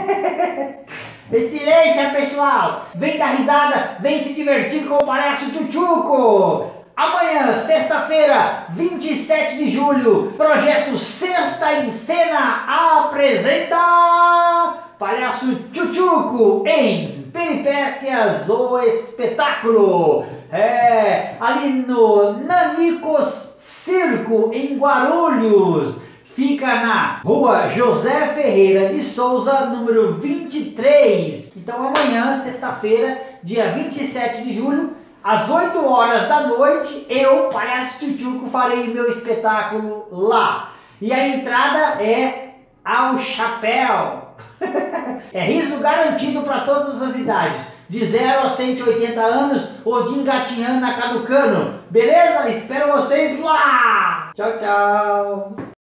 Excelência, pessoal! Vem dar risada, vem se divertir com o Palhaço Tchutchuco! Amanhã, sexta-feira, 27 de julho, Projeto Sexta em Cena apresenta Palhaço Tchutchuco em Peripécias, o espetáculo. Ali no Nanicos Circo, em Guarulhos. Fica na Rua José Ferreira de Souza, número 23. Então amanhã, sexta-feira, dia 27 de julho, às 8 horas da noite, eu, Palhaço Tchutchuco, farei meu espetáculo lá. E a entrada é ao chapéu. É riso garantido para todas as idades, de 0 a 180 anos ou de engatinhando a caducano. Beleza? Espero vocês lá! Tchau, tchau!